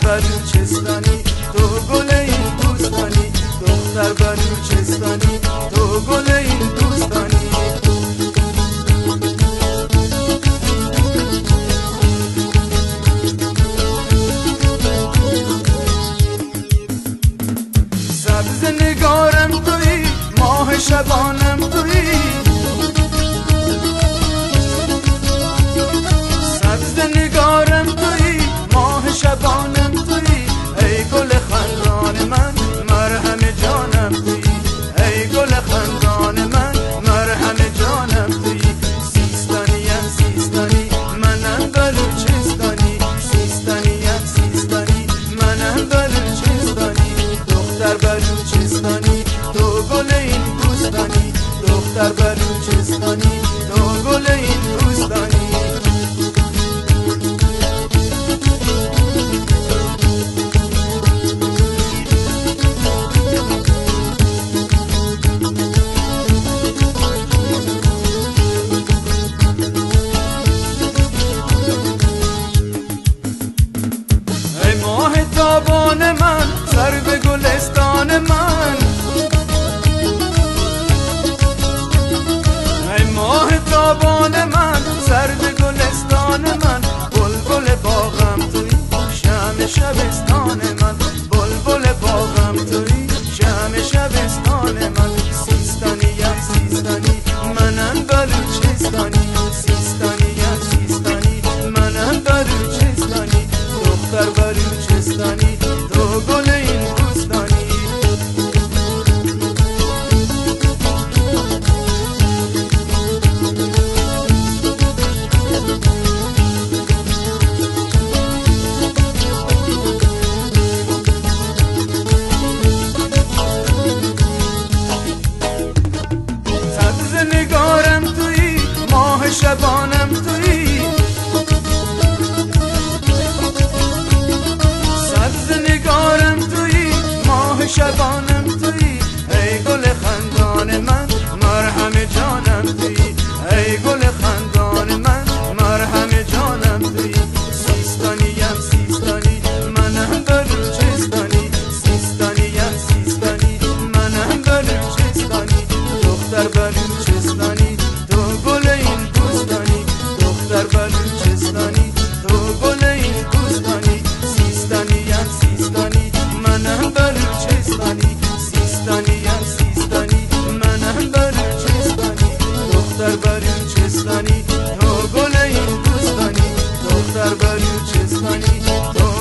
بلوچستانی تو گل این دوستانی، دختر بلوچستانی تو گل این دوستانی. سبز نگارم تویی، ماه شبانم تویی، سبز نگارم تویی، ماه شبانم تویی، ای گل خندان من مرهم جانم تویی، ای گل خندان من مرهم جانم تویی. سیستانیم سیستانی منم بلوچستانی، سیستانیم سیستانی منم بلوچستانی، دختر بلوچستانی تو گل این دوستانی، دختر بلوچستانی تو گل این دوستانی. تابان من سر به گلستان من، ای ماه تابان من سر به گلستان من، بلبل باغم تویی شمع شبستان من، بلبل باغم تویی شمع شبستان من. سیستانیم سیستانی منم بلوچستانی، سیستانیم سیستانی منم بلوچستانی، دختر بلوچستانی تو گل این دوستانی. سبز نگارم تویی، ماه شبانم تویی، سبز نگارم تویی، ماه شبانم تویی، ای گل خندان من مرهم جانم تویی، ای گل خندان من مرهم جانم تویی. سیستانیم سیستانی منم بلوچستانی، سیستانیم سیستانی منم بلوچستانی، دختر بلوچستانی تو گل این دوستانی، دختر بلوچستانی تو گل این دوستانی. سیستانیم سیستانی منم بلوچستانی، سیستانیم سیستانی منم بلوچستانی، دختر بلوچستانی تو گل این دوستانی، دختر بلوچستانی تو